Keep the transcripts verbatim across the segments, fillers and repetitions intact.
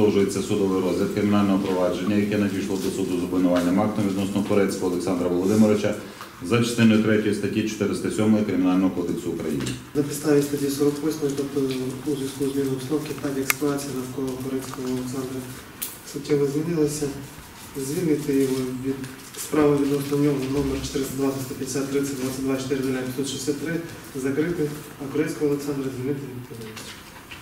продовжується судовий розгляд кримінального провадження, яке надійшло до суду з обвинувальним актом відносно Порецького Олександра Володимировича за частиною третьої статті чотириста сьомої Кримінального кодексу України. На підставі статті сорок восьмої, тобто у зв'язку з зміною обстановки, так як ситуація навколо Порецького Олександра суттєво змінилася, звільнити його від справи відносно нього номер чотириста двадцять сто п'ятдесят тридцять двадцять два чотири нуль п'ятсот шістдесят три закрити, а Порецького Олександра звільнити від відповідальності.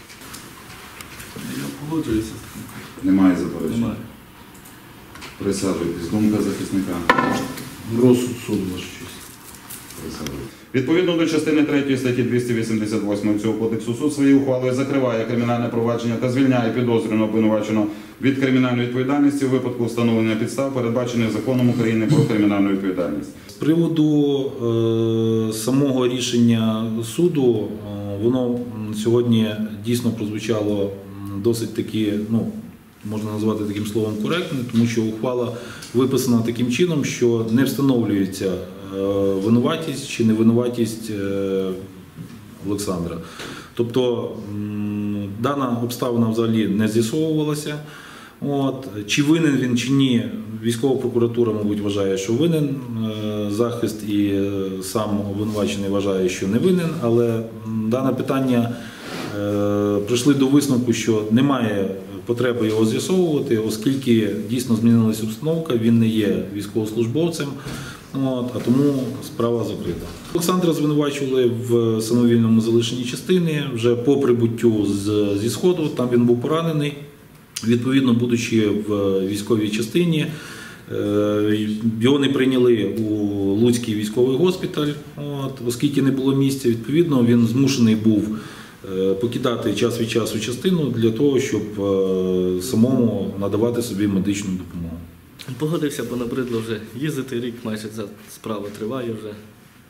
Я погоджуюся. Немає заперечень? Немає. Присаджуйтесь. Думка захисника. Розсуд суду, ваша честь. Присаджуйтесь. Відповідно до частини третьої статті двісті вісімдесят восьмої цього кодексу, суд своєю ухвалою закриває кримінальне провадження та звільняє підозрюваного обвинуваченого від кримінальної відповідальності у випадку встановлення підстав, передбачених Законом України про кримінальну відповідальність. З приводу е, самого рішення суду, е, воно сьогодні дійсно прозвучало досить таки, ну, можна назвати таким словом коректне, тому що ухвала виписана таким чином, що не встановлюється е, винуватість чи невинуватість е, Олександра. Тобто м, дана обставина взагалі не з'ясовувалася. От. Чи винен він, чи ні, військова прокуратура, мабуть, вважає, що винен, захист і сам обвинувачений вважає, що не винен, але дане питання е, прийшли до висновку, що немає потреби його з'ясовувати, оскільки дійсно змінилася обстановка, він не є військовослужбовцем, от, а тому справа закрита. Олександра звинувачували в самовільному залишенні частини, вже по прибуттю з, зі Сходу, там він був поранений. Відповідно, будучи в військовій частині, його не прийняли у Луцький військовий госпіталь, от, оскільки не було місця. Відповідно, він змушений був покидати час від часу частину для того, щоб самому надавати собі медичну допомогу. Погодився, бо набридло вже їздити, рік майже ця справа триває вже,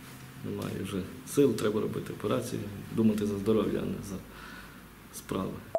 немає вже сил, треба робити операції, думати за здоров'я, а не за справи.